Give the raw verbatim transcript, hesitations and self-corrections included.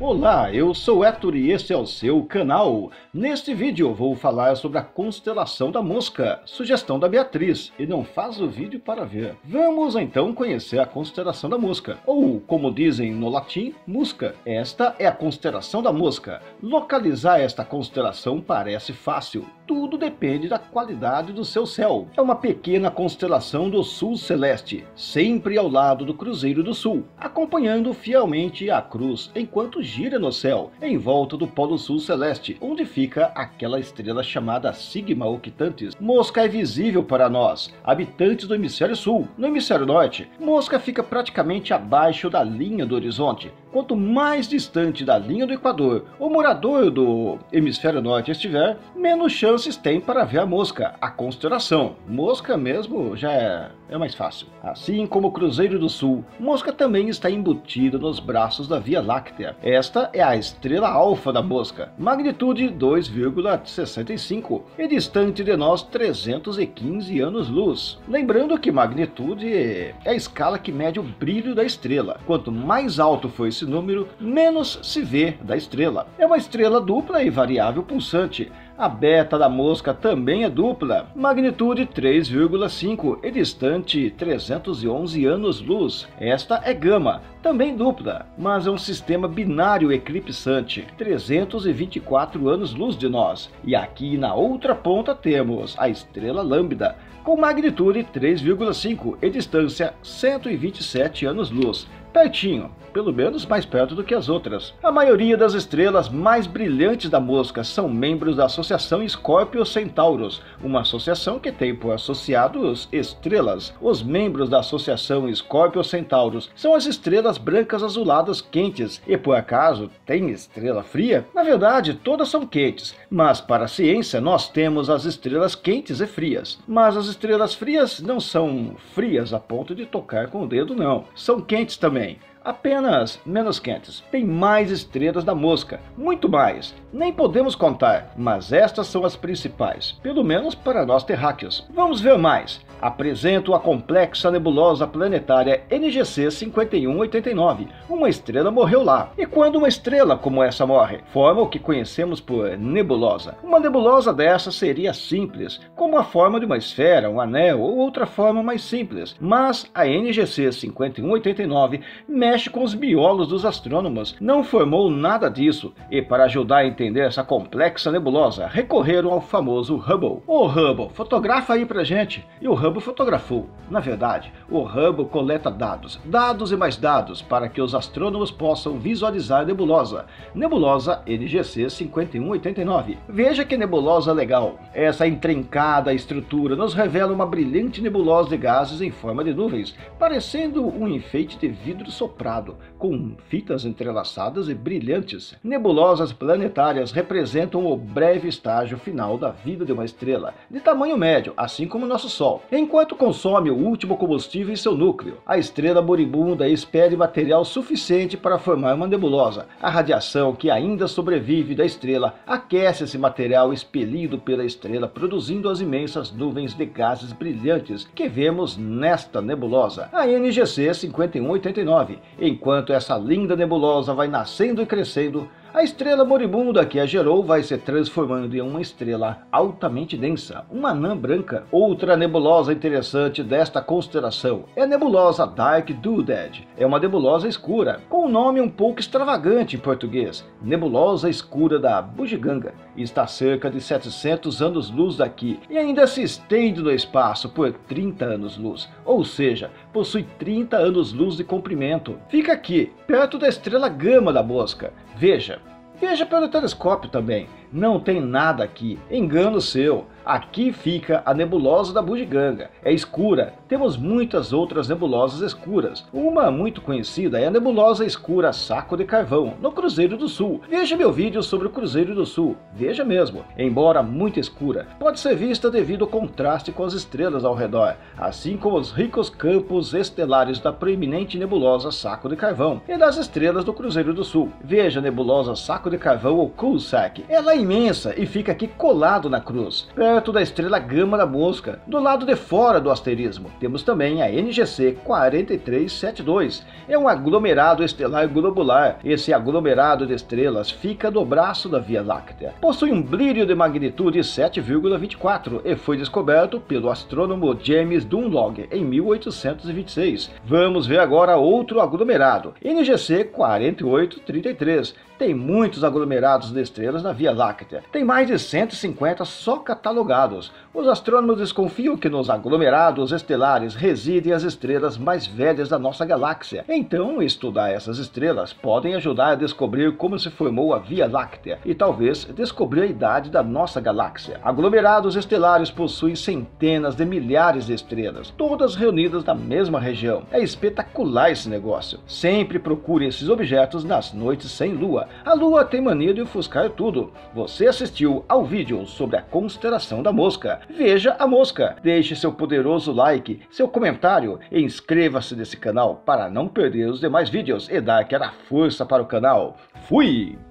Olá, eu sou Héctor e este é o seu canal. Neste vídeo eu vou falar sobre a constelação da Mosca, sugestão da Beatriz, e não faz o vídeo para ver. Vamos então conhecer a constelação da Mosca, ou como dizem no latim, Musca. Esta é a constelação da Mosca. Localizar esta constelação parece fácil, tudo depende da qualidade do seu céu. É uma pequena constelação do sul celeste, sempre ao lado do Cruzeiro do Sul, acompanhando fielmente a cruz enquanto gira no céu, em volta do Polo Sul Celeste, onde fica aquela estrela chamada Sigma Octantis. Mosca é visível para nós, habitantes do hemisfério sul. No hemisfério norte, Mosca fica praticamente abaixo da linha do horizonte. Quanto mais distante da linha do Equador o morador do hemisfério norte estiver, menos chances tem para ver a Mosca, a constelação. Mosca mesmo já é, é mais fácil. Assim como o Cruzeiro do Sul, Mosca também está embutida nos braços da Via Láctea. Esta é a estrela alfa da Mosca, magnitude dois vírgula sessenta e cinco e distante de nós trezentos e quinze anos-luz. Lembrando que magnitude é a escala que mede o brilho da estrela. Quanto mais alto for esse número, menos se vê da estrela. É uma estrela dupla e variável pulsante. A beta da Mosca também é dupla, magnitude três vírgula cinco e distante trezentos e onze anos-luz. Esta é gama, também dupla, mas é um sistema binário eclipsante, trezentos e vinte e quatro anos-luz de nós. E aqui na outra ponta temos a estrela Lambda, com magnitude três vírgula cinco e distância cento e vinte e sete anos-luz. Pertinho, pelo menos mais perto do que as outras. A maioria das estrelas mais brilhantes da Mosca são membros da Associação Scorpio-Centaurus, uma associação que tem por associados estrelas. Os membros da Associação Scorpio-Centaurus são as estrelas brancas azuladas quentes. E por acaso tem estrela fria? Na verdade, todas são quentes, mas para a ciência nós temos as estrelas quentes e frias. Mas as estrelas frias não são frias a ponto de tocar com o dedo, não. São quentes também. Apenas menos quentes. Tem mais estrelas da Mosca, muito mais. Nem podemos contar, mas estas são as principais, pelo menos para nós terráqueos. Vamos ver mais. Apresento a complexa nebulosa planetária N G C cinquenta e um oitenta e nove. Uma estrela morreu lá. E quando uma estrela como essa morre, forma o que conhecemos por nebulosa. Uma nebulosa dessa seria simples, como a forma de uma esfera, um anel ou outra forma mais simples. Mas a N G C cinquenta e um oitenta e nove mexe com os miolos dos astrônomos, não formou nada disso, e para ajudar a entender essa complexa nebulosa, recorreram ao famoso Hubble. O Hubble, fotografa aí pra gente. E o Hubble fotografou. Na verdade, o Hubble coleta dados, dados e mais dados, para que os astrônomos possam visualizar a nebulosa. Nebulosa N G C cinquenta e um oitenta e nove. Veja que nebulosa legal. Essa intrincada estrutura nos revela uma brilhante nebulosa de gases em forma de nuvens, parecendo um enfeite de vidro soprado, com fitas entrelaçadas e brilhantes. Nebulosas planetárias representam o breve estágio final da vida de uma estrela, de tamanho médio, assim como nosso Sol. Enquanto consome o último combustível em seu núcleo, a estrela moribunda expele material suficiente para formar uma nebulosa. A radiação que ainda sobrevive da estrela aquece esse material expelido pela estrela, produzindo as imensas nuvens de gases brilhantes que vemos nesta nebulosa, a N G C cinquenta e um oitenta e nove. Enquanto essa linda nebulosa vai nascendo e crescendo, a estrela moribunda que a gerou vai se transformando em uma estrela altamente densa, uma anã branca. Outra nebulosa interessante desta constelação é a nebulosa Dark Doodad. É uma nebulosa escura, com um nome um pouco extravagante em português, Nebulosa Escura da Bugiganga. Está a cerca de setecentos anos-luz daqui e ainda se estende no espaço por trinta anos-luz, ou seja, possui trinta anos-luz de comprimento. Fica aqui, perto da estrela Gama da Mosca. Veja, veja pelo telescópio também. Não tem nada aqui, engano seu. Aqui fica a nebulosa da Bugiganga. É escura. Temos muitas outras nebulosas escuras. Uma muito conhecida é a nebulosa escura Saco de Carvão, no Cruzeiro do Sul. Veja meu vídeo sobre o Cruzeiro do Sul. Veja mesmo. Embora muito escura, pode ser vista devido ao contraste com as estrelas ao redor, assim como os ricos campos estelares da proeminente nebulosa Saco de Carvão e das estrelas do Cruzeiro do Sul. Veja a nebulosa Saco de Carvão ou Coulsac. Ela é imensa e fica aqui colado na cruz, perto da estrela Gama da Mosca, do lado de fora do asterismo. Temos também a N G C quatro três sete dois, é um aglomerado estelar globular. Esse aglomerado de estrelas fica no braço da Via Láctea. Possui um brilho de magnitude sete vírgula vinte e quatro e foi descoberto pelo astrônomo James Dunlop em mil oitocentos e vinte e seis. Vamos ver agora outro aglomerado, N G C quatro oito três três. Tem muitos aglomerados de estrelas na Via Láctea. Tem mais de cento e cinquenta só catalogados. Os astrônomos desconfiam que nos aglomerados estelares residem as estrelas mais velhas da nossa galáxia. Então, estudar essas estrelas podem ajudar a descobrir como se formou a Via Láctea e talvez descobrir a idade da nossa galáxia. Aglomerados estelares possuem centenas de milhares de estrelas, todas reunidas na mesma região. É espetacular esse negócio. Sempre procure esses objetos nas noites sem lua. A lua tem mania de ofuscar tudo. Você assistiu ao vídeo sobre a constelação da Mosca. Veja a mosca. Deixe seu poderoso like, seu comentário e inscreva-se nesse canal para não perder os demais vídeos e dar aquela força para o canal. Fui!